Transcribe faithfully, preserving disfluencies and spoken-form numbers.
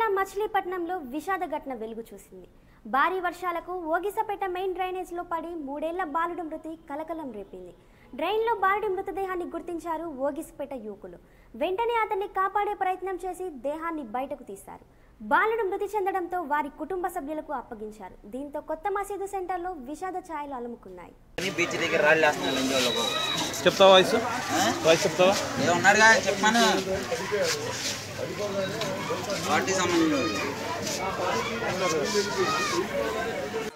జిల్లా మచిలీపట్నంలో విషాద ఘటన వెలుగు చూసింది. భారీ వర్షాలకు ఓగిసపేట మెయిన్ డ్రైనేజ్లో పడి మూడేళ్ల బాలుడు మృతి కలకలం రేపింది. డ్రైన్లో బాలుడి మృతదేహాన్ని గుర్తించారు ఓగిసపేట యువకులు. వెంటనే అతన్ని కాపాడే ప్రయత్నం చేసి దేహాన్ని బయటకు తీశారు. బాలుడు మృతి చెందడంతో వారి కుటుంబ సభ్యులకు అప్పగించారు. దీంతో కొత్త మసీదు సెంటర్లో విషాద ఛాయలు అలుముకున్నాయి. వాటి సంబంధం